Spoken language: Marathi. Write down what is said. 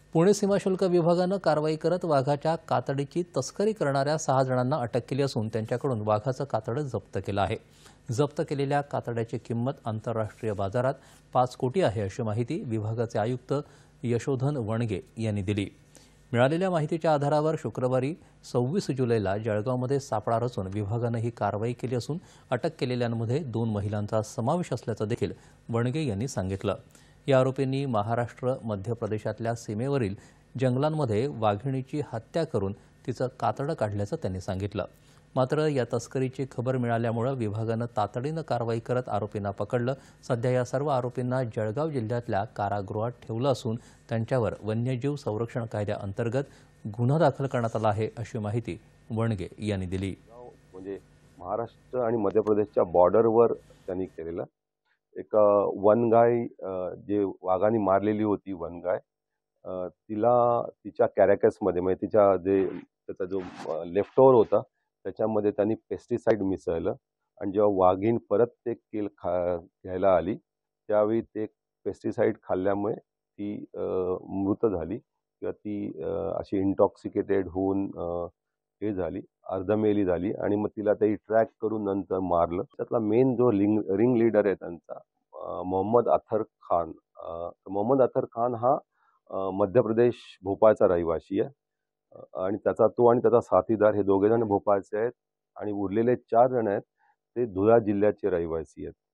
पुणे सीमाशुल्क विभागानं कारवाई करत वाघाच्या कातडीची तस्करी करणाऱ्या 6 जणांना अटक केली असून त्यांच्याकडून वाघाचं कातडं जप्त केलं आहे। जप्त केलेल्या कातड्याची किंमत आंतरराष्ट्रीय बाजारात 5 कोटी आहे, अशी माहिती विभागाचे आयुक्त यशोधन वणगे यांनी दिली। मिळालेल्या माहितीच्या आधारावर शुक्रवारी 26 जुलैला जळगावमध्ये सापळा रचून विभागानं ही कारवाई केली असून अटक केलेल्यांमध्ये 2 महिलांचा समावेश असल्याचं देखील वणगे यांनी सांगितलं। या आरोपींनी महाराष्ट्र मध्य प्रदेशातल्या सीमेवरील जंगलांमध्ये वाघिणीची हत्या करून तिचं कातडं काढल्याचं त्यांनी सांगितलं। मात्र या तस्करीची खबर मिळाल्यामुळे विभागानं तातडीनं कारवाई करत आरोपींना पकडलं। सध्या या सर्व आरोपींना जळगाव जिल्ह्यातल्या कारागृहात ठेवलं असून त्यांच्यावर वन्यजीव संरक्षण कायद्याअंतर्गत गुन्हा दाखल करण्यात आला आहे, अशी माहिती वणगे यांनी दिली। म्हणजे महाराष्ट्र आणि मध्य प्रदेशच्या बॉर्डरवर त्यांनी केलेला एक वनगाय जे वाघाने मारलेली होती वनगाय, तिला तिच्या कॅरेकसमध्ये म्हणजे त्याचा जो लेफ्ट ओव्हर होता त्याच्यामध्ये त्यांनी पेस्टिसाइड मिसळलं आणि जेव्हा वाघीण परत ते किल घ्यायला आली त्यावेळी ते पेस्टिसाइड खाल्ल्यामुळे ती मृत झाली किंवा ती अशी इंटॉक्सिकेटेड होऊन हे झाली, अर्धमेली झाली आणि मग तिला ते ट्रॅक करून नंतर मारलं। त्यातला मेन जो रिंग लीडर आहे त्यांचा मोहम्मद अथर खान। मोहम्मद अथर खान हा मध्य प्रदेश भोपाळचा रहिवासी आहे आणि त्याचा साथीदार हे दोघे जण भोपाळचे आहेत आणि उरलेले 4 जण आहेत ते धुळा जिल्ह्याचे रहिवासी आहेत।